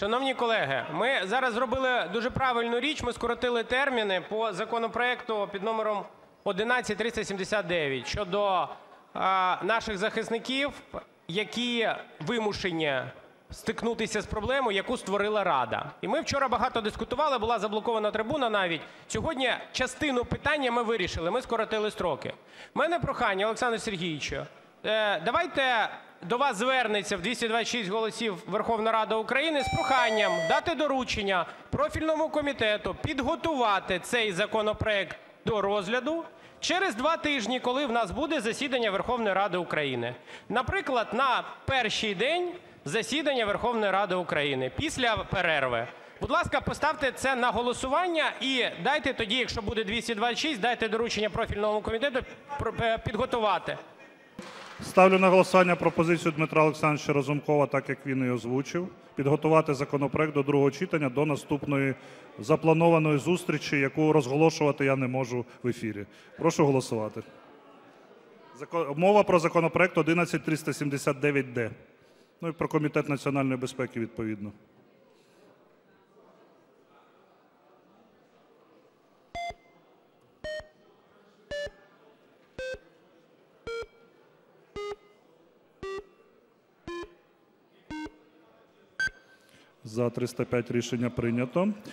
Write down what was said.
Шановні колеги, ми зараз зробили дуже правильну річ, ми скоротили терміни по законопроекту під номером 11379 щодо наших захисників, які вимушені стикнутися з проблемою, яку створила Рада. І ми вчора багато дискутували, була заблокована трибуна навіть. Сьогодні частину питання ми вирішили, ми скоротили строки. У мене прохання, Олександре Сергійовичу, давайте до вас звернеться в 226 голосів Верховна Рада України з проханням дати доручення профільному комітету підготувати цей законопроект до розгляду через 2 тижні, коли в нас буде засідання Верховної Ради України. Наприклад, на перший день засідання Верховної Ради України після перерви. Будь ласка, поставте це на голосування і дайте тоді, якщо буде 226, дайте доручення профільному комітету підготувати. Ставлю на голосування пропозицію Дмитра Олександровича Разумкова, так як він її озвучив, підготувати законопроект до другого читання до наступної запланованої зустрічі, яку розголошувати я не можу в ефірі. Прошу голосувати. Мова про законопроект 11379-д. Ну і про Комітет національної безпеки відповідно. За 305 рішення прийнято.